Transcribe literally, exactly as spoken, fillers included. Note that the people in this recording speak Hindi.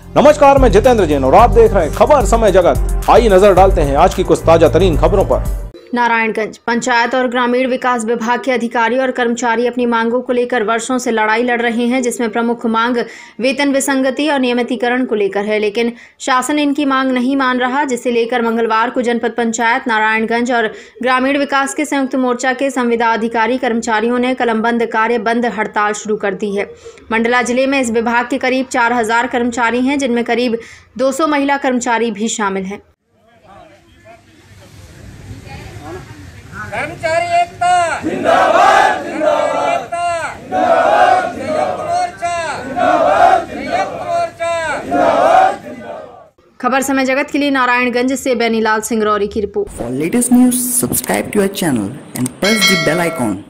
नमस्कार, मैं जितेंद्र जैन और आप देख रहे हैं खबर समय जगत। आइए नजर डालते हैं आज की कुछ ताजा तरीन खबरों पर। नारायणगंज पंचायत और ग्रामीण विकास विभाग के अधिकारी और कर्मचारी अपनी मांगों को लेकर वर्षों से लड़ाई लड़ रहे हैं, जिसमें प्रमुख मांग वेतन विसंगति और नियमितीकरण को लेकर है, लेकिन शासन इनकी मांग नहीं मान रहा, जिसे लेकर मंगलवार को जनपद पंचायत नारायणगंज और ग्रामीण विकास के संयुक्त मोर्चा के संविदा अधिकारी कर्मचारियों ने कलमबंद कार्य बंद हड़ताल शुरू कर दी है। मंडला जिले में इस विभाग के करीब चार हजार कर्मचारी हैं, जिनमें करीब दो सौ महिला कर्मचारी भी शामिल हैं। कर्मचारी एकता जिंदाबाद, जिंदाबाद एकता जिंदाबाद, संयुक्त मोर्चा जिंदाबाद, संयुक्त मोर्चा जिंदाबाद। खबर समय जगत के लिए नारायणगंज से बेनीलाल सिंगरौरी की report. For latest news, subscribe to our channel and press the bell icon.